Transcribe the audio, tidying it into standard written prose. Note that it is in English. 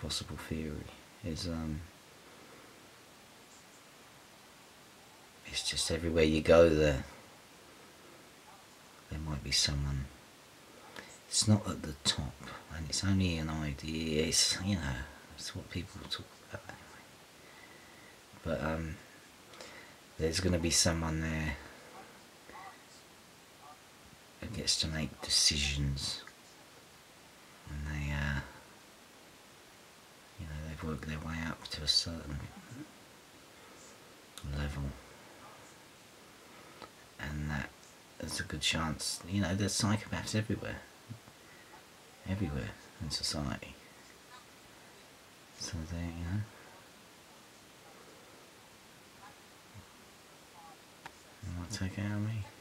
possible theory is it's just everywhere you go there might be someone. It's not at the top, and it's only an idea. It's, you know, it's what people talk about anyway. But there's going to be someone there who gets to make decisions, and they, you know, they've worked their way up to a certain level, and that there's a good chance, you know, there's psychopaths everywhere in society. So they, you know, they might take it out of me.